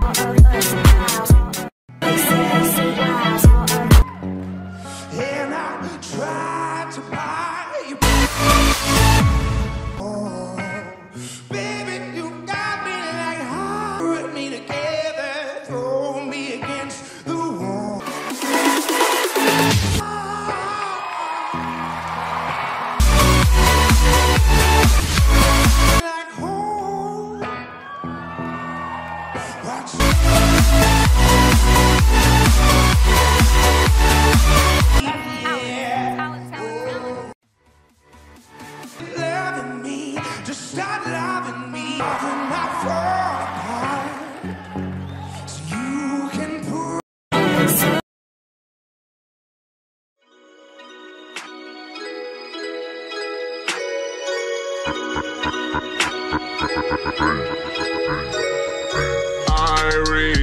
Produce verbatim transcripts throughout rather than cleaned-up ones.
And I tried to buy you. Oh, baby, you got me like hard. Put me together, throw me against the wall. Like home. Watch loving me, just start loving me. When I fall apart, so you can pull. I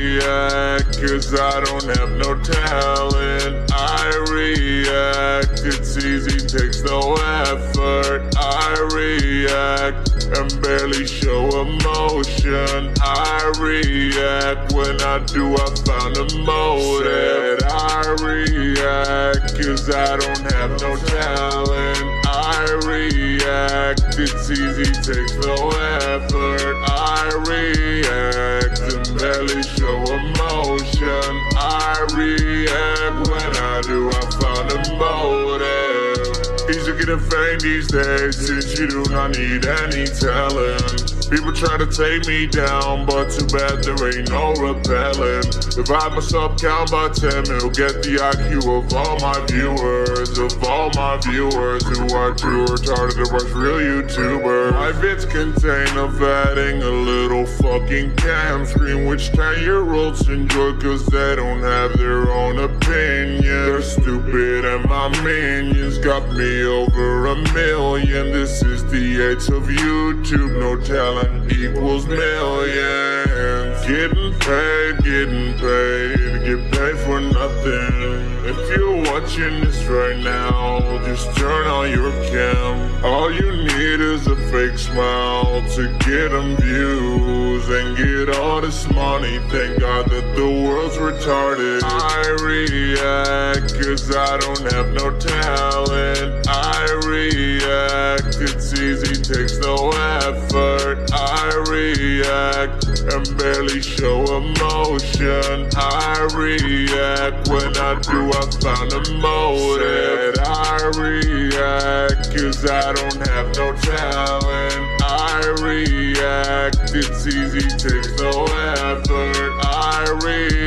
react cause I don't have no talent. I react, it's easy, takes no effort. I react and barely show emotion. I react, when I do I found a motive. I react cause I don't have no talent. I react, it's easy, takes no effort. I react and barely show emotion. I react, when I do I found a motive. Easy getting fame these days since you do not need any talent. People try to take me down, but too bad there ain't no repellent. Divide myself count by ten, it'll get the I Q of all my viewers. Of all my viewers who are too retarded to watch real YouTubers. My vids contain of adding a little fucking cam screen, which ten year olds enjoy cause they don't have their own opinion. They're stupid and my minions got me over a million. This is the age of YouTube, no talent equals millions. Getting paid, getting paid, get paid for nothing. If you're watching this right now, just turn on your cam. All you need is a fake smile to get them views and get all this money. Thank God that the world's retarded. I react cause I don't have no talent. I react, it's easy, takes no effort. I react and barely show emotion. I react, when I do I found a motive. I react cause I don't have no talent. I react, it's easy, takes no effort. I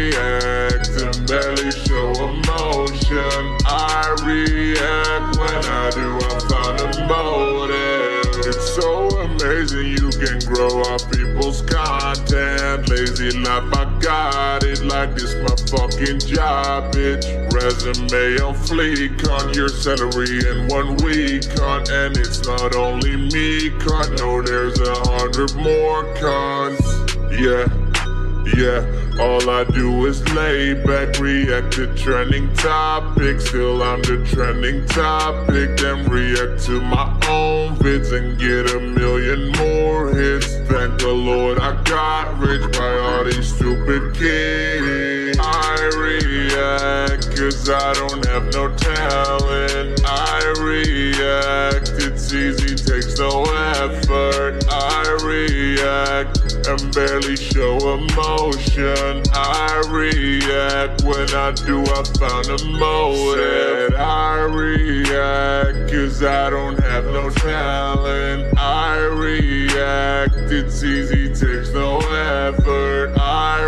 react and barely show emotion. I react, when I do I found a motive. It's so amazing you can grow up people's content. Lazy life, I got it like this my fucking job, bitch. Resume on fleek, on your salary in one week, on. And it's not only me, con. No, there's a hundred more cons. Yeah, yeah. All I do is lay back, react to trending topics. Still I'm the trending topic. Then react to my own vids and get a million more hits. Thank the Lord I got rich by all these stupid kids. I react cause I don't have no talent. I react, it's easy, takes no effort. I react and barely show emotion. I react, when I do I found a motive. I react cause I don't have no talent. I react, it's easy, takes no effort. I